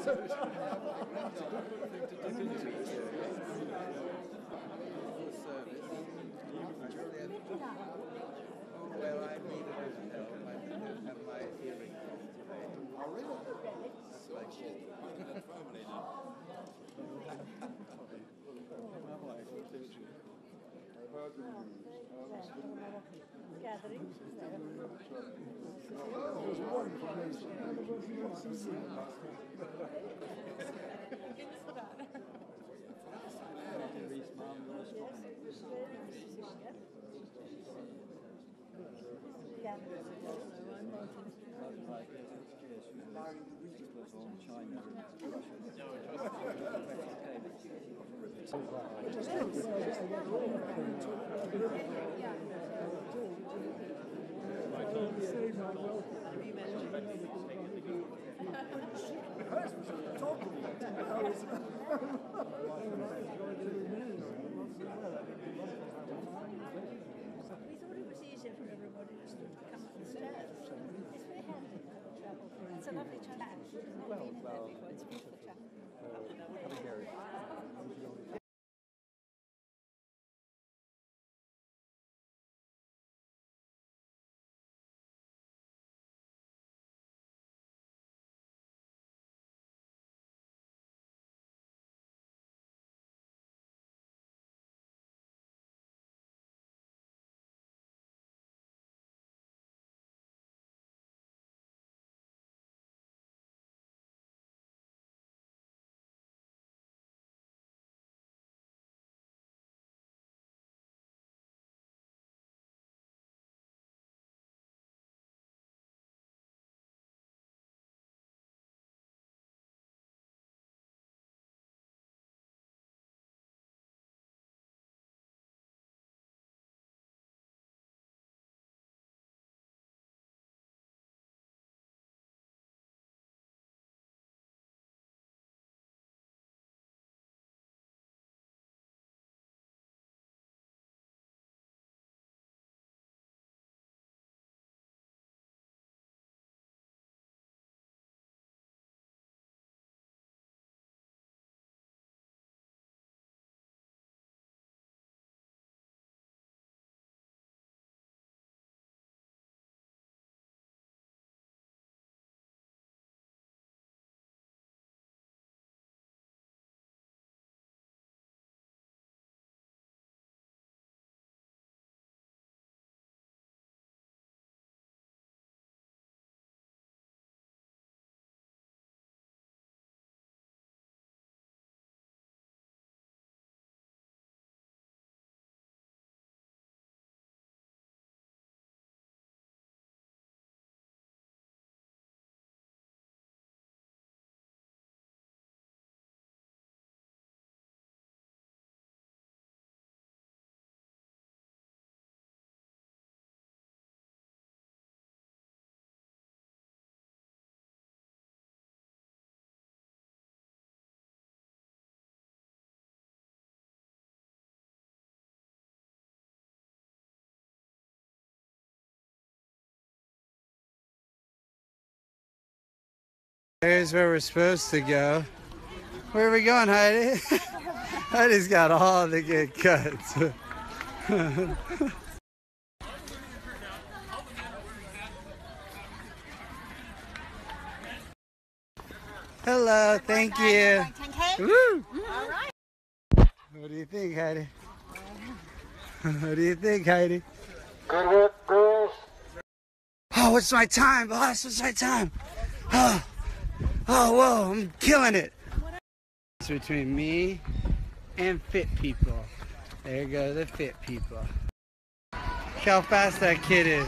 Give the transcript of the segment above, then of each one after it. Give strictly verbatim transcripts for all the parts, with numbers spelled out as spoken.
Well, I need a little help. I don't have my hearing today. Oh, really? That's what I We thought it was easier for everybody just to come up the stairs. It's very handy. It's a lovely chapel. I've never been in there before. It's a beautiful chapel. There's where we're supposed to go. Where are we going, Heidi? Heidi's got all the good cuts. Hello, thank you. Woo! All right. What do you think, Heidi? What do you think, Heidi? Good work, girls. Oh, what's my time, boss? What's my time? Oh, oh, whoa, I'm killing it. It's between me and fit people. There go the fit people. Look how fast that kid is.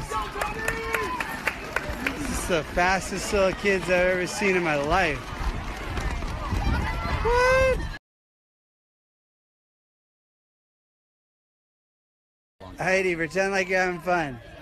This is the fastest little kids I've ever seen in my life. What? Heidi, pretend like you're having fun.